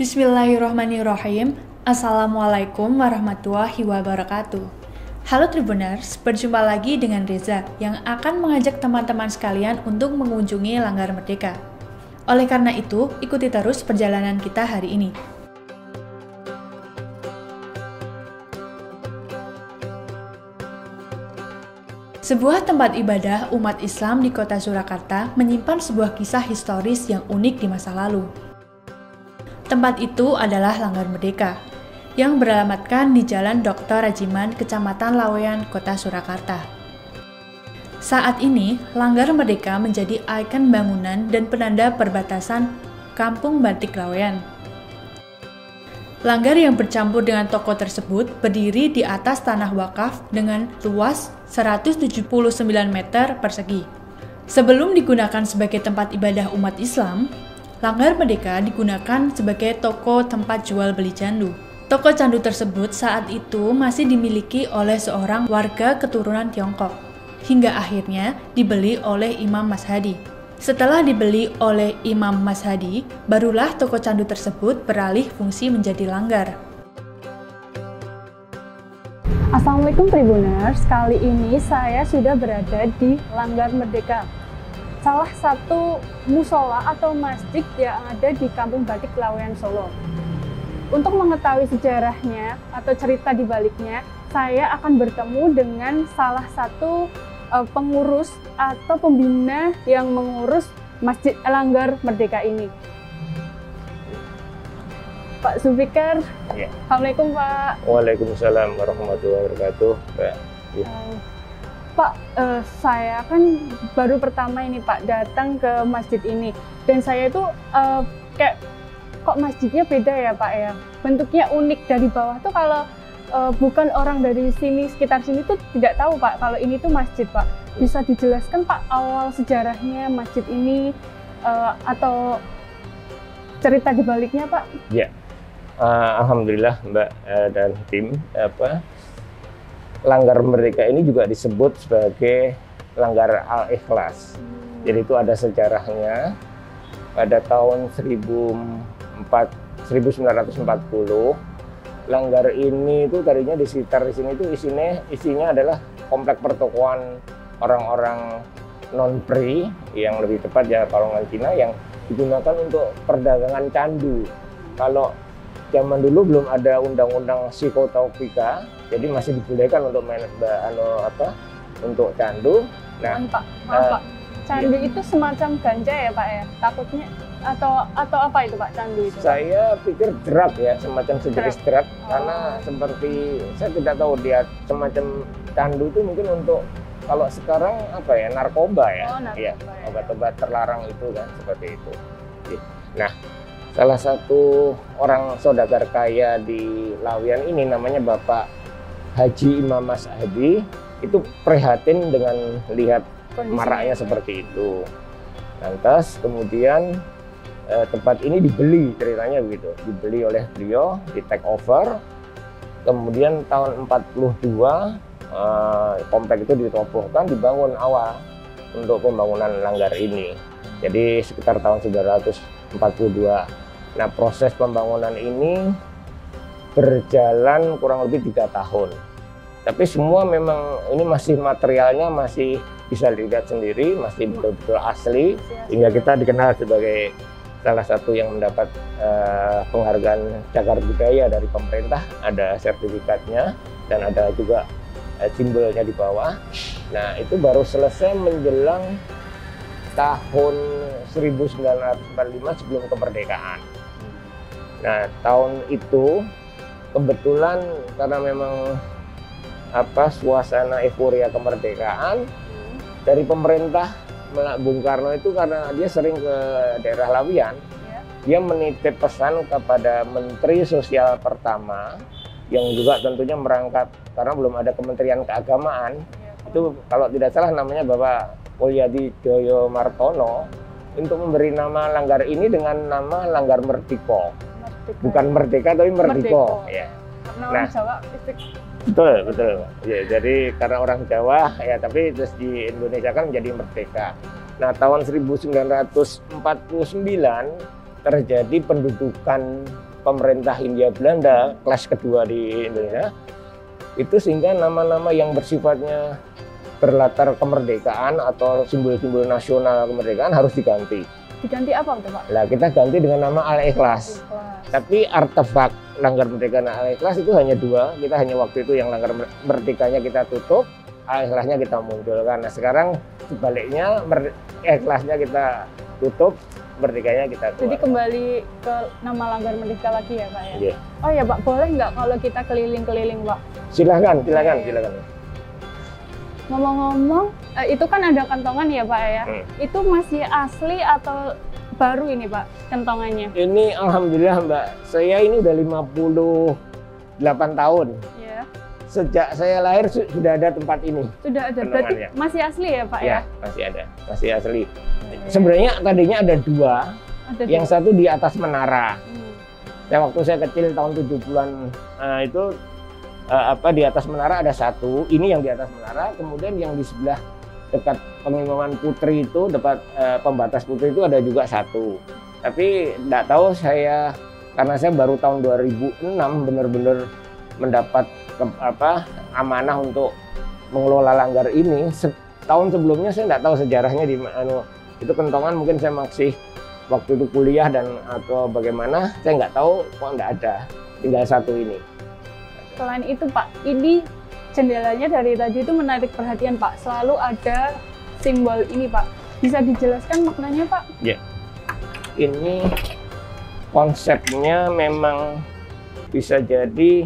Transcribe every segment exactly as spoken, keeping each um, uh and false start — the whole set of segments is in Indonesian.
Bismillahirrahmanirrahim. Assalamualaikum warahmatullahi wabarakatuh. Halo Tribuners, berjumpa lagi dengan Reza yang akan mengajak teman-teman sekalian untuk mengunjungi Langgar Merdeka. Oleh karena itu, ikuti terus perjalanan kita hari ini. Sebuah tempat ibadah umat Islam di kota Surakarta menyimpan sebuah kisah historis yang unik di masa lalu. Tempat itu adalah Langgar Merdeka, yang beralamatkan di Jalan Doktor Rajiman, Kecamatan Laweyan, Kota Surakarta. Saat ini, Langgar Merdeka menjadi ikon bangunan dan penanda perbatasan Kampung Batik Laweyan. Langgar yang bercampur dengan toko tersebut berdiri di atas tanah wakaf dengan luas seratus tujuh puluh sembilan meter persegi. Sebelum digunakan sebagai tempat ibadah umat Islam, Langgar Merdeka digunakan sebagai toko tempat jual beli candu. Toko candu tersebut saat itu masih dimiliki oleh seorang warga keturunan Tiongkok, hingga akhirnya dibeli oleh Imam Mashadi. Setelah dibeli oleh Imam Mashadi, barulah toko candu tersebut beralih fungsi menjadi langgar. Assalamualaikum Tribuners, kali ini saya sudah berada di Langgar Merdeka, salah satu musola atau masjid yang ada di Kampung Batik Laweyan, Solo. Untuk mengetahui sejarahnya atau cerita di baliknya, saya akan bertemu dengan salah satu uh, pengurus atau pembina yang mengurus Masjid Langgar Merdeka ini. Pak Zulfikar. Ya. Assalamualaikum Pak. Waalaikumsalam warahmatullahi wabarakatuh. Pak. Ya. Uh, Pak, uh, saya kan baru pertama ini Pak datang ke masjid ini, dan saya itu uh, kayak kok masjidnya beda ya Pak ya, bentuknya unik. Dari bawah tuh kalau uh, bukan orang dari sini, sekitar sini tuh tidak tahu Pak kalau ini tuh masjid Pak. Bisa dijelaskan Pak awal sejarahnya masjid ini uh, atau cerita di baliknya Pak? Ya, uh, alhamdulillah Mbak uh, dan tim apa. Langgar Merdeka ini juga disebut sebagai Langgar Al-Ikhlas. Hmm. Jadi itu ada sejarahnya. Pada tahun seribu sembilan ratus empat puluh, langgar ini itu tadinya di sekitar di sini itu isinya isinya adalah komplek pertokoan orang-orang non-Pri, yang lebih tepat ya Palongan Cina, yang digunakan untuk perdagangan candu. Kalau zaman dulu belum ada undang-undang psikotropika, jadi masih dibolehkan untuk main anu apa untuk candu. Nah, Pak, maaf, uh, Pak. Candu iya. itu semacam ganja ya Pak ya? Takutnya atau atau apa itu Pak candu itu? Saya pikir drug ya, semacam sejenis drug, Oh. karena seperti saya tidak tahu dia semacam candu itu mungkin untuk kalau sekarang apa ya, narkoba ya, Oh, narkoba, ya, ya. obat-obat terlarang itu kan seperti itu. Nah, salah satu orang saudagar kaya di Laweyan ini namanya Bapak Haji Imam Mashadi, itu prihatin dengan lihat Kondisinya maraknya ya. seperti itu. Lantas kemudian eh, tempat ini dibeli, ceritanya begitu, dibeli oleh beliau, di take over. Kemudian tahun empat puluh dua eh, komplek itu ditopohkan, dibangun awal untuk pembangunan langgar ini. Jadi sekitar tahun sembilan ratus empat puluh dua. Nah, proses pembangunan ini berjalan kurang lebih tiga tahun. Tapi semua memang ini masih materialnya masih bisa dilihat sendiri, masih betul-betul asli, hingga kita dikenal sebagai salah satu yang mendapat uh, penghargaan cagar budaya dari pemerintah. Ada sertifikatnya dan ada juga uh, simbolnya di bawah. Nah, itu baru selesai menjelang tahun seribu sembilan ratus empat puluh lima sebelum kemerdekaan. Nah, tahun itu kebetulan karena memang apa suasana euforia kemerdekaan dari pemerintah Bung Karno itu, karena dia sering ke daerah Laweyan, ya. Dia menitip pesan kepada Menteri Sosial pertama yang juga tentunya merangkap karena belum ada Kementerian Keagamaan, ya. Itu kalau tidak salah namanya Bapak Mulyadi Joyo Martono, untuk memberi nama langgar ini dengan nama Langgar Merdeka. Merdeka. Bukan merdeka tapi Merdeka. Ya. Karena nah, orang Jawa betul betul ya, jadi karena orang Jawa ya, tapi terus di Indonesia kan menjadi merdeka. Nah, tahun seribu sembilan ratus empat puluh sembilan terjadi pendudukan pemerintah Hindia Belanda kelas kedua di Indonesia, itu sehingga nama-nama yang bersifatnya berlatar kemerdekaan atau simbol-simbol nasional kemerdekaan harus diganti. Diganti apa tuh Pak? Nah, kita ganti dengan nama Al-Ikhlas. Tapi artefak Langgar Merdeka dan Al-Ikhlas itu hanya dua. Kita hanya waktu itu yang Langgar Merdekanya kita tutup, Al-Ikhlasnya kita munculkan. Nah, sekarang sebaliknya, Ikhlasnya kita tutup, Merdekanya kita keluar. Jadi kembali ke nama Langgar Merdeka lagi ya Pak ya? Yeah. Oh ya Pak, boleh nggak kalau kita keliling-keliling Pak? Silahkan, silahkan, silahkan. Ngomong-ngomong, eh, itu kan ada kentongan ya Pak ya? Hmm. Itu masih asli atau baru ini Pak kentongannya? Ini alhamdulillah Mbak, saya ini udah lima puluh delapan tahun. Yeah. Sejak saya lahir su sudah ada tempat ini. Sudah ada, berarti masih asli ya Pak ya? Ya, masih ada, masih asli. Yeah. Sebenarnya tadinya ada dua, ada yang dua. Satu di atas menara. Hmm. Ya, waktu saya kecil tahun tujuh puluhan uh, itu Uh, apa di atas menara ada satu, ini yang di atas menara, kemudian yang di sebelah dekat pengimaman Putri itu, dekat uh, pembatas Putri itu ada juga satu. Tapi tidak tahu saya, karena saya baru tahun dua ribu enam benar-benar mendapat ke, apa amanah untuk mengelola Langgar ini. Setahun sebelumnya saya tidak tahu sejarahnya di mana. Itu kentongan mungkin saya masih waktu itu kuliah dan atau bagaimana, saya nggak tahu, kok nggak ada, tinggal satu ini. Selain itu Pak, ini jendelanya dari tadi itu menarik perhatian Pak. Selalu ada simbol ini Pak. Bisa dijelaskan maknanya Pak? Ya, ini konsepnya memang bisa jadi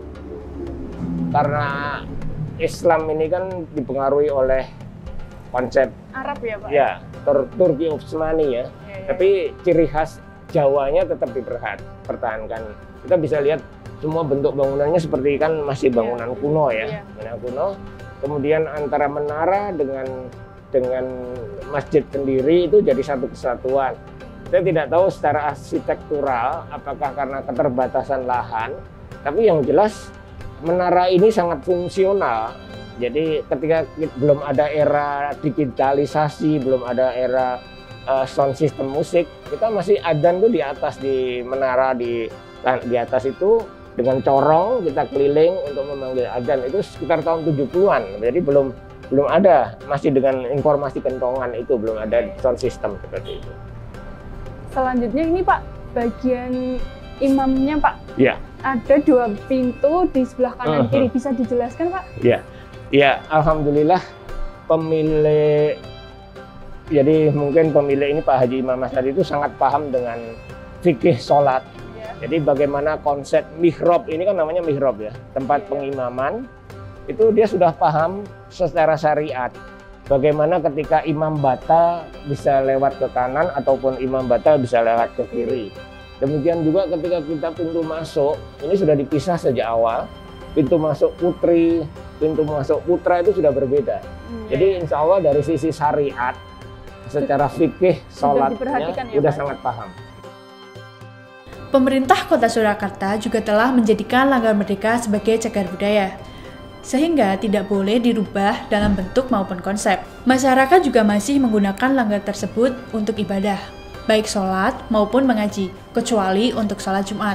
karena Islam ini kan dipengaruhi oleh konsep Arab ya Pak? Ya, Tur Turki Utsmani ya. Ya, ya. Tapi ciri khas Jawanya tetap dipertahankan. Kita bisa lihat semua bentuk bangunannya seperti kan masih bangunan yeah. kuno ya, yeah. bangunan kuno. Kemudian antara menara dengan dengan masjid sendiri itu jadi satu kesatuan. Saya tidak tahu secara arsitektural apakah karena keterbatasan lahan, tapi yang jelas menara ini sangat fungsional. Jadi ketika belum ada era digitalisasi, belum ada era uh, sound system musik, kita masih adzan tuh di atas di menara di di atas itu. Dengan corong kita keliling untuk memanggil adzan itu sekitar tahun tujuh puluhan. Jadi belum belum ada, masih dengan informasi kentongan itu belum ada sound system seperti itu. Selanjutnya ini Pak, bagian imamnya Pak. Ya. Ada dua pintu di sebelah kanan uh-huh. kiri, bisa dijelaskan Pak? Ya. Ya, alhamdulillah pemilik jadi mungkin pemilik ini Pak Haji Imam Masdar itu sangat paham dengan fikih sholat. Jadi bagaimana konsep mihrab, ini kan namanya mihrab ya, tempat pengimaman, itu dia sudah paham secara syariat. Bagaimana ketika imam batal bisa lewat ke kanan ataupun imam batal bisa lewat ke kiri. Demikian juga ketika kita pintu masuk, ini sudah dipisah sejak awal. Pintu masuk putri, pintu masuk putra itu sudah berbeda. Hmm. Jadi insya Allah dari sisi syariat, secara fikih sholatnya ya, sudah sangat paham. Pemerintah Kota Surakarta juga telah menjadikan Langgar Merdeka sebagai cagar budaya, sehingga tidak boleh dirubah dalam bentuk maupun konsep. Masyarakat juga masih menggunakan langgar tersebut untuk ibadah, baik sholat maupun mengaji, kecuali untuk sholat Jumat.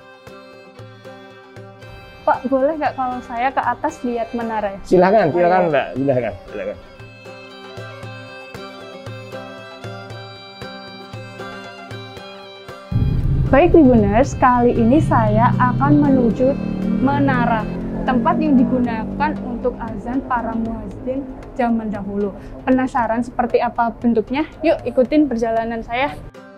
Pak, boleh nggak kalau saya ke atas lihat menara? Silakan, silakan Mbak, silakan, silakan. Baik Tribuners, kali ini saya akan menuju menara, tempat yang digunakan untuk azan para muazzin zaman dahulu. Penasaran seperti apa bentuknya? Yuk ikutin perjalanan saya.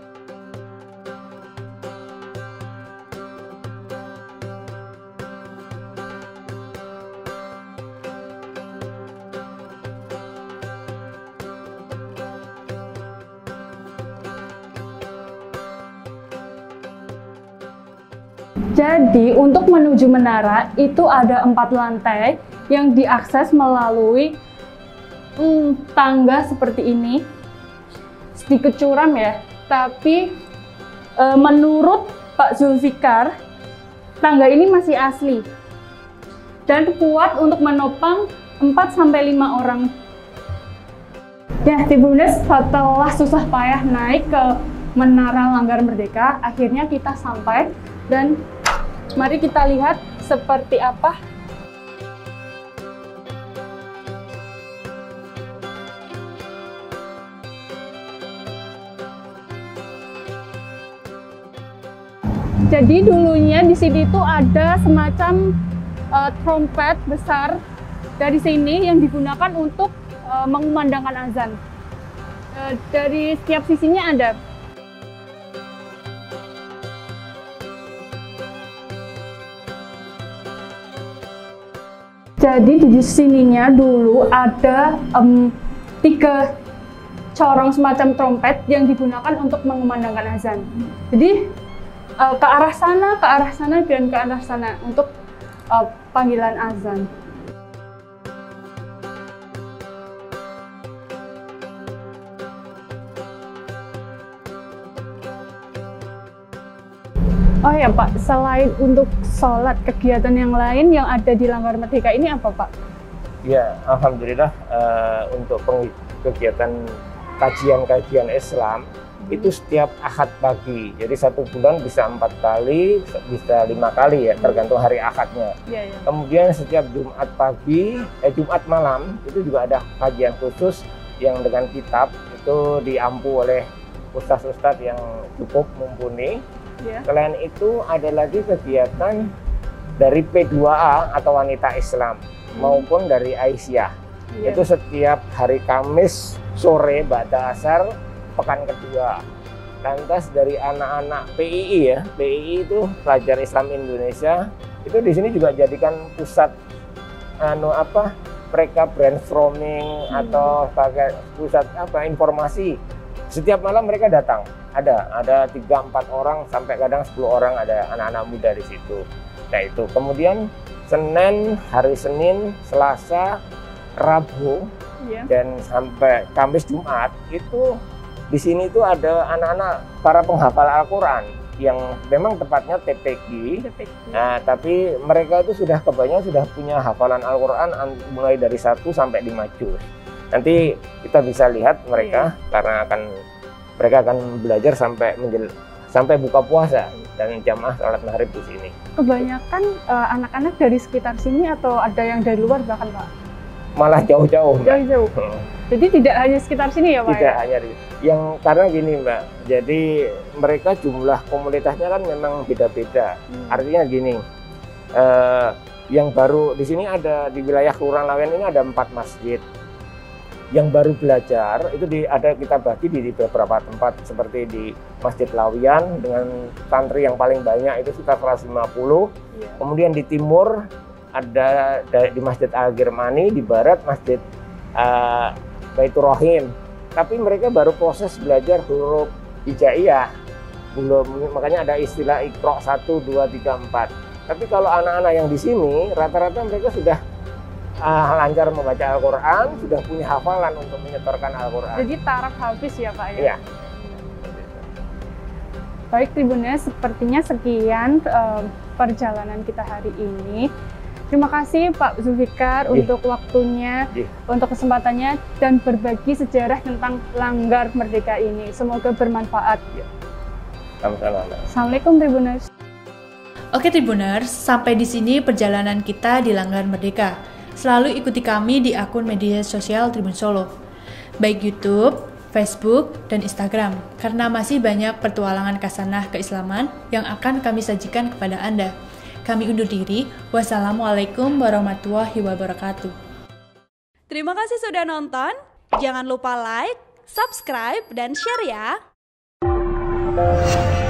Jadi untuk menuju menara itu ada empat lantai yang diakses melalui hmm, tangga seperti ini. Sedikit curam ya, tapi e, menurut Pak Zulfikar, tangga ini masih asli dan kuat untuk menopang empat sampai lima orang. Ya, Tribuners, setelah susah payah naik ke Menara Langgar Merdeka, akhirnya kita sampai. Dan mari kita lihat seperti apa jadi dulunya di sini tuh ada semacam uh, trompet besar dari sini yang digunakan untuk uh, mengumandangkan azan. Uh, dari setiap sisinya ada. Jadi di sininya dulu ada um, tiga corong semacam trompet yang digunakan untuk mengumandangkan azan. Jadi uh, ke arah sana, ke arah sana, dan ke arah sana untuk uh, panggilan azan. Oh ya Pak, selain untuk sholat, kegiatan yang lain yang ada di Langgar Merdeka ini apa Pak? Ya, alhamdulillah uh, untuk kegiatan kajian-kajian Islam hmm. itu setiap Ahad pagi. Jadi satu bulan bisa empat kali, bisa lima kali ya, tergantung hari Ahadnya. Ya, ya. Kemudian setiap Jumat pagi, eh Jumat malam itu juga ada kajian khusus yang dengan kitab itu diampu oleh ustadz-ustadz yang cukup mumpuni. Yeah. Selain itu ada lagi kegiatan dari P dua A atau Wanita Islam hmm. maupun dari Aisyah. Yeah. Itu setiap hari Kamis sore ba'da asar pekan kedua. Lantas dari anak-anak P I I ya, P I I itu Pelajar Islam Indonesia, itu di sini juga jadikan pusat anu apa? Mereka brainstorming hmm. atau sebagai pusat apa informasi. Setiap malam mereka datang. Ada, ada tiga empat orang sampai kadang sepuluh orang ada anak-anak muda di situ. Nah itu. Kemudian Senin, hari Senin, Selasa, Rabu, yeah. dan sampai Kamis Jumat itu di sini tuh ada anak-anak para penghafal Al-Quran yang memang tepatnya T P Q. T P Q. Nah tapi mereka itu sudah kebanyakan sudah punya hafalan Al-Quran mulai dari satu sampai lima juz. Nanti kita bisa lihat mereka yeah. karena akan mereka akan belajar sampai menjel, sampai buka puasa dan jamaah salat maghrib di sini. Kebanyakan anak-anak uh, dari sekitar sini atau ada yang dari luar bahkan Pak? Malah jauh-jauh. Jauh-jauh. Hmm. Jadi tidak hanya sekitar sini ya Pak? Tidak ya? hanya yang karena gini Mbak. Jadi mereka jumlah komunitasnya kan memang beda-beda. Hmm. Artinya gini, uh, yang baru di sini ada di wilayah Kelurahan Laweyan ini ada empat masjid. Yang baru belajar itu di, ada kita bagi di, di beberapa tempat seperti di Masjid Laweyan dengan santri yang paling banyak itu sekitar seratus lima puluh. Yeah. Kemudian di timur ada di Masjid Al-Girmani, di barat Masjid uh, Baitur Rahim. Tapi mereka baru proses belajar huruf hijaiyah. Belum, makanya ada istilah Iqra satu, dua, tiga, empat. Tapi kalau anak-anak yang di sini rata-rata mereka sudah Uh, lancar membaca Al-Quran, sudah punya hafalan untuk menyetorkan Al-Quran. Jadi taraf hafiz ya Pak ya? Iya. Baik Tribuners, sepertinya sekian uh, perjalanan kita hari ini. Terima kasih Pak Zulfikar yeah. untuk waktunya, yeah. untuk kesempatannya, dan berbagi sejarah tentang Langgar Merdeka ini. Semoga bermanfaat. Yeah. Sama-sama. Assalamualaikum Tribuners. Oke Tribuners, sampai di sini perjalanan kita di Langgar Merdeka. Selalu ikuti kami di akun media sosial Tribun Solo, baik YouTube, Facebook, dan Instagram, karena masih banyak petualangan kasanah keislaman yang akan kami sajikan kepada Anda. Kami undur diri. Wassalamualaikum warahmatullahi wabarakatuh. Terima kasih sudah nonton. Jangan lupa like, subscribe, dan share ya.